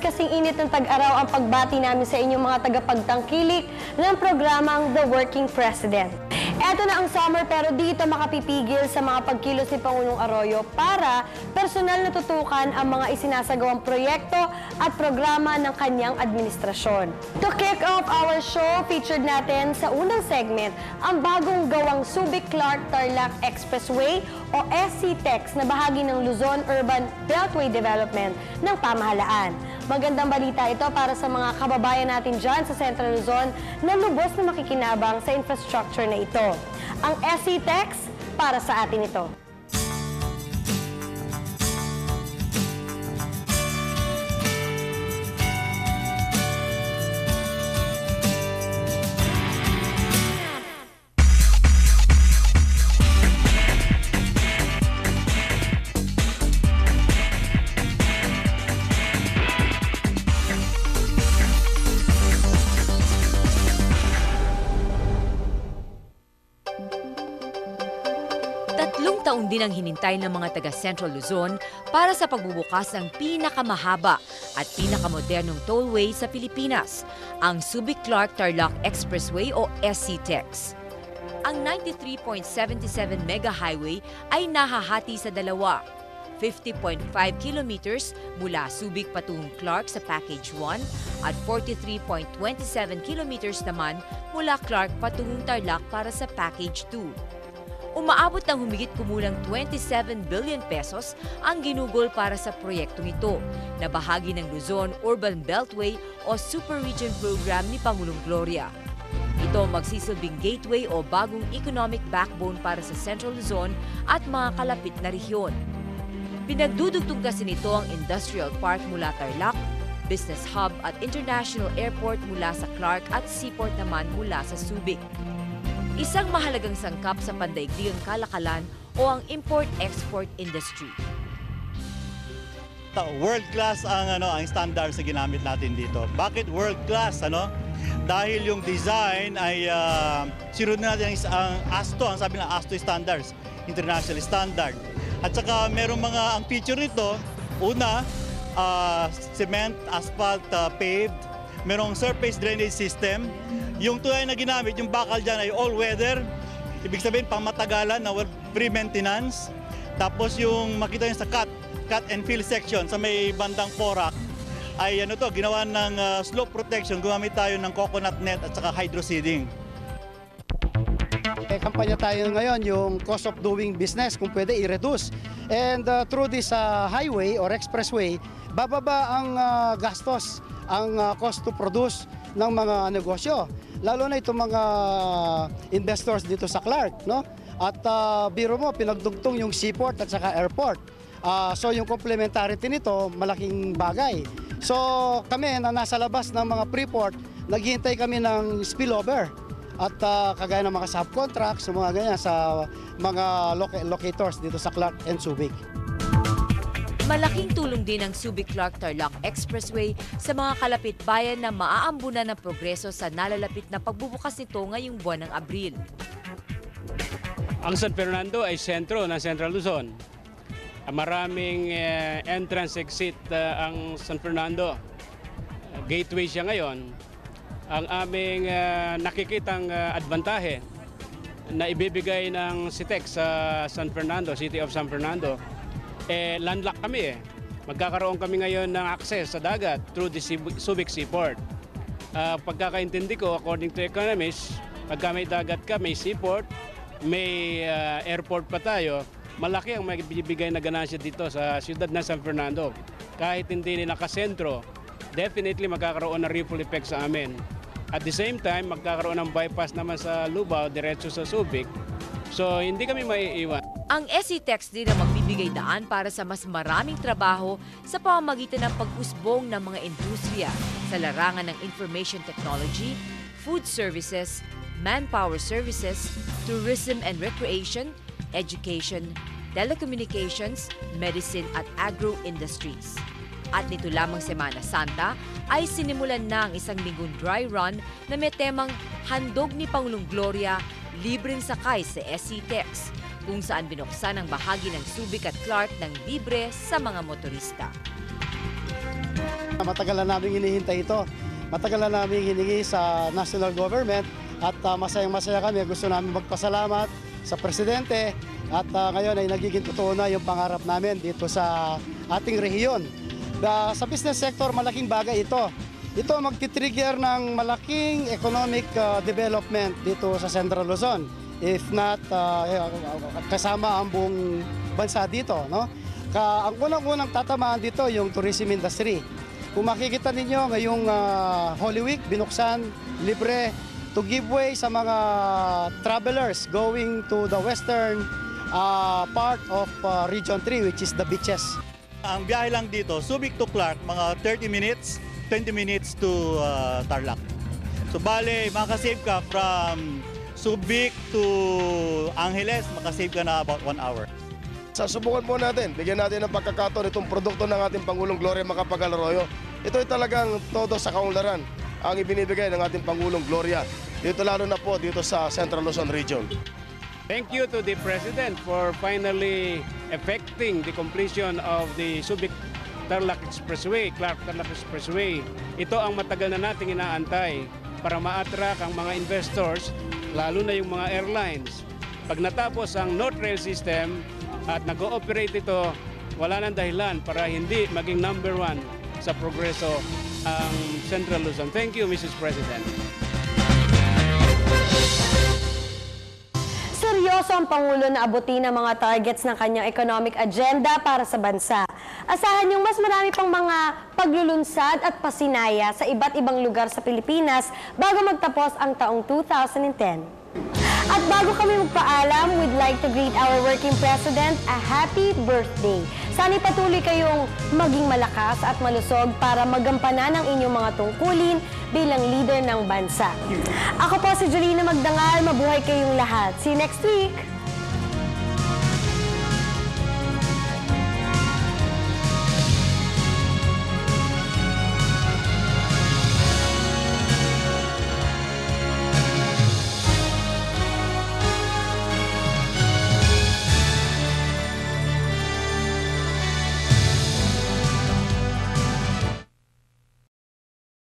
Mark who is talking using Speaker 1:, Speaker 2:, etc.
Speaker 1: kasing init ng tag-araw ang pagbati namin sa inyong mga tagapagtangkilik ng programang The Working President. Eto na ang summer pero dito makapipigil sa mga pagkilos ni Pangulong Arroyo para personal na tutukan ang mga isinasagawang proyekto at programa ng kanyang administrasyon. To kick off our show, featured natin sa unang segment ang bagong gawang Subic-Clark-Tarlac Expressway o SCTEX na bahagi ng Luzon Urban Beltway Development ng pamahalaan. Magandang balita ito para sa mga kababayan natin dyan sa Central Luzon na lubos na makikinabang sa infrastructure na ito. Ang SCTEX para sa atin ito.
Speaker 2: Taon din ang hinintay ng mga taga Central Luzon para sa pagbubukas ng pinakamahaba at pinakamodernong tollway sa Pilipinas, ang Subic-Clark-Tarlac Expressway o SCTEX. Ang 93.77 mega highway ay nahahati sa dalawa, 50.5 kilometers mula Subic patungong Clark sa Package 1 at 43.27 kilometers naman mula Clark patungong Tarlac para sa Package 2. Umaabot ng humigit kumulang 27 billion pesos ang ginugol para sa proyektong ito na bahagi ng Luzon Urban Beltway o Super Region Program ni Pangulong Gloria. Ito magsisilbing gateway o bagong economic backbone para sa Central Luzon at mga kalapit na rehiyon. Pinagdudugtong kasi nito ang Industrial Park mula Tarlac, Business Hub at International Airport mula sa Clark at Seaport naman mula sa Subic. Isang mahalagang sangkap sa pandaigdigang kalakalan o ang import-export industry.
Speaker 3: World-class ang standards na ginamit natin dito. Bakit world-class? Dahil yung design ay sinunod natin ang ASTO, ang sabi ng ASTO standards, international standard. At saka merong ang feature nito, una, cement, asphalt, paved, merong surface drainage system. Yung tulay na ginamit, yung bakal dyan ay all-weather. Ibig sabihin, pang-matagalan na free maintenance. Tapos yung makita nyo sa cut and fill section sa may bandang Porac, ay ginawa ng slope protection. Gumamit tayo ng coconut net at saka hydro-seeding.
Speaker 4: Kampanya tayo ngayon, yung cost of doing business, kung pwede i-reduce. And through this highway or expressway, bababa ang gastos, ang cost to produce ng mga negosyo. Lalo na itong mga investors dito sa Clark, no? At biro mo, pinagdugtong yung seaport at saka airport. So yung complementarity nito, malaking bagay. So kami na nasa labas ng mga pre-port, naghihintay kami ng spillover. At kagaya ng mga subcontracts, mga ganyan sa mga locators dito sa Clark and Subic.
Speaker 2: Malaking tulong din ang Subic-Clark-Tarlac Expressway sa mga kalapit bayan na maaambunan ng progreso sa nalalapit na pagbubukas nito ngayong buwan ng Abril.
Speaker 5: Ang San Fernando ay sentro ng Central Luzon. Maraming entrance-exit ang San Fernando. Gateway siya ngayon. Ang aming nakikitang adbantahe na ibibigay ng CITEX sa San Fernando, City of San Fernando, landlock kami . Magkakaroon kami ngayon ng access sa dagat through the Subic Seaport. Pagkakaintindi ko, according to economists, pagka may dagat ka, may seaport, may airport pa tayo, malaki ang magbibigay na ganansya dito sa siyudad ng San Fernando. Kahit hindi nakasentro, definitely magkakaroon ng ripple effect sa amin. At the same time, magkakaroon ng bypass naman sa Lubao, diretso sa Subic. So, hindi kami maiiwan.
Speaker 2: Ang SCTEX din ang magbibigay daan para sa mas maraming trabaho sa pamamagitan ng pag-usbong ng mga industriya sa larangan ng information technology, food services, manpower services, tourism and recreation, education, telecommunications, medicine at agro-industries. At nito lamang Semana Santa ay sinimulan na ang isang linggong dry run na may temang Handog ni Pangulong Gloria, libreng sakay sa SCTEX, kung saan binuksan ang bahagi ng Subic at Clark ng libre sa mga motorista.
Speaker 4: Matagal na namin hinihintay ito. Matagal na namin hiningi sa national government at masayang-masaya kami. Gusto namin magpasalamat sa Presidente at ngayon ay nagiging totoo na yung pangarap namin dito sa ating rehiyon. Sa business sector, malaking bagay ito. Ito magti-trigger ng malaking economic development dito sa Central Luzon. If not, kasama ang buong bansa dito. No? Ang unang-unang tatamaan dito yung tourism industry. Kung makikita ninyo ngayong Holy Week, binuksan, libre, to give way sa mga travelers going to the western part of Region 3, which is the beaches.
Speaker 3: Ang biyahe lang dito, Subic to Clark, mga 30 minutes, 20 minutes to Tarlac. So bale, makasave ka from Subic to Angeles, makasave ka na about 1 hour.
Speaker 6: Susubukan po natin, bigyan natin ng pagkakataon itong produkto ng ating Pangulong Gloria Macapagal Arroyo. Ito ay talagang todo sa kaunlaran ang ibinibigay ng ating Pangulong Gloria. Dito lalo na po dito sa Central Luzon Region.
Speaker 5: Thank you to the President for finally effecting the completion of the Subic-Tarlac Expressway, Clark-Tarlac Expressway. Ito ang matagal na nating inaantay para ma-attract ang mga investors, lalo na yung mga airlines. Pag natapos ang North Rail System at nag-ooperate ito, wala nang dahilan para hindi maging number 1 sa progreso ang Central Luzon. Thank you, Mrs. President.
Speaker 1: Seryoso ang Pangulo na abutin ang mga targets ng kanyang economic agenda para sa bansa. Asahan yung mas marami pang mga paglulunsad at pasinaya sa iba't ibang lugar sa Pilipinas bago magtapos ang taong 2010. At bago kami magpaalam, we'd like to greet our working president a happy birthday. Sana'y patuloy kayong maging malakas at malusog para magampanan ang inyong mga tungkulin bilang leader ng bansa. Ako po si Jolina Magdangal, mabuhay kayong lahat. See you next week!